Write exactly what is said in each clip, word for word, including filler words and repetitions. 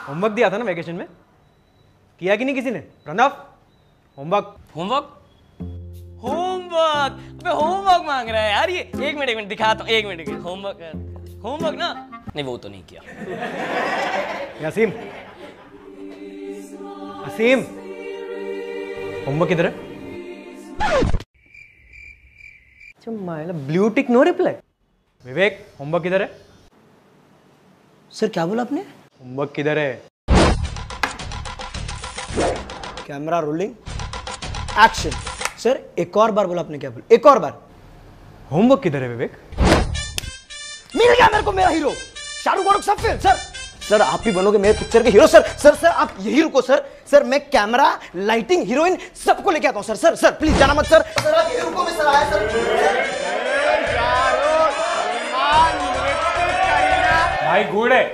Homework दिया था ना वेकेशन में, किया कि नहीं किसी ने? प्रणव, होमवर्क। होमवर्क होमवर्क अबे होमवर्क मांग रहा है यार ये। एक मिनट एक मिनट दिखाता हूँ, एक मिनट। होमवर्क होमवर्क ना, नहीं वो तो नहीं किया। यासीम, असीम, होमवर्क किधर है? Blue tick no reply. Vivek, homework किधर है? सर क्या बोला आपने? होमवर्क किधर है? Camera rolling, action. सर एक और बार बोला आपने, क्या बोला? एक और बार। होमवर्क किधर है विवेक? मिल गया मेरे को मेरा हीरो, शाहरुख खान सब फिल्म। सर सर आप ही बनोगे मेरे पिक्चर के हीरो। सर सर सर आप यही रुको सर। सर मैं कैमरा, लाइटिंग, हीरोइन सबको लेके आता हूँ सर। सर सर प्लीज जाना मत सर। सर आप यही रुको, मैं सर आया सर। भाई गुड है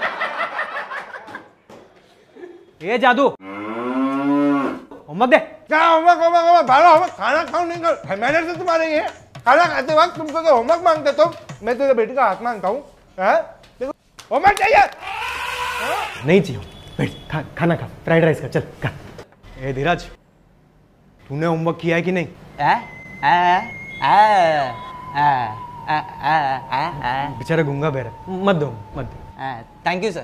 ये जादू। होमवर्क दे। क्या होमवर्क होमवर्क होमवर्क भालो होमवर्क खाना खाओ नहीं कर। मैंने से तुम्हारे ये खाना खाते वक्त तुमको तो होमवर्क मांगते तुम, मैं तेरे बेटी का हाथ मांगता हूँ। देखो होमवर्क चाहिए। नहीं चाहिए, बैठ खा, खाना खा, फ्राइड राइस खा, चल खा। ए धीरज, तूने होमवर्क किया है कि नहीं? आ, आ, आ, आ, आ, आ, आ, आ, बेचारा गूंगा बहरा, मत दो मत दो। Thank you sir.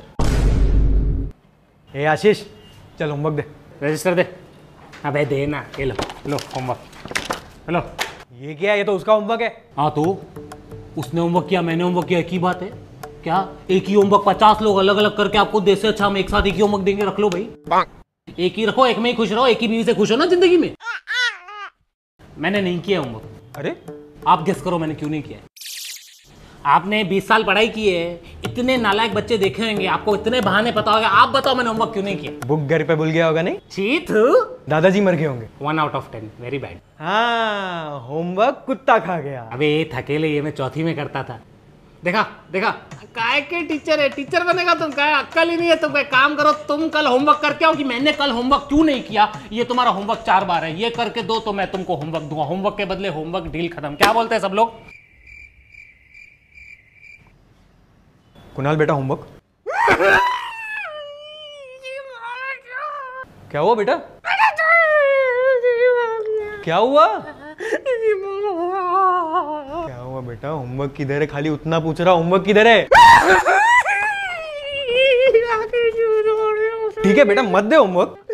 ए आशीष, चल होमवर्क दे। रजिस्टर दे। अबे दे ना, ये लो लो होमवर्क लो। ये क्या है? ये तो उसका होमवर्क है। हाँ तो उसने होमवर्क किया, मैंने होमवर्क किया, एक ही बात है क्या? एक ही होमवर्क पचास लोग अलग अलग करके आपको दे से अच्छा हम एक साथ एक ही होमवर्क देंगे। रख लो भाई, एक ही रखो, एक में ही खुश रहो, एक ही बीवी से खुश हो ना जिंदगी में। मैंने नहीं किया होमवर्क। अरे आप गेस करो मैंने क्यों नहीं किया। आपने बीस साल पढ़ाई की है, इतने नालायक बच्चे देखे होंगे, आपको इतने बहाने पता होगा। आप बताओ मैंने होमवर्क क्यों नहीं किया? बुक घर पे भूल गया होगा? नहीं चीत, दादाजी मर गए होंगे। One out of ten, very bad. हाँ, होमवर्क कुत्ता खा गया। अबे ये थकेले, ये मैं चौथी में करता था। देखा देखा, काय के टीचर है, टीचर बनेगा तुम? काय अक्ल ही नहीं है तुम। काम करो, तुम कल होमवर्क करके आओ कि मैंने कल होमवर्क क्यों नहीं किया। ये तुम्हारा होमवर्क चार बार है, ये करके दो तो मैं तुमको होमवर्क दूंगा। होमवर्क के बदले होमवर्क, डील खत्म। क्या बोलते हैं सब लोग? कुणाल बेटा होमवर्क। क्या हुआ बेटा? क्या हुआ? क्या हुआ बेटा? होमवर्क किधर है? खाली उतना पूछ रहा, होमवर्क किधर है? ठीक है बेटा, मत दे होमवर्क।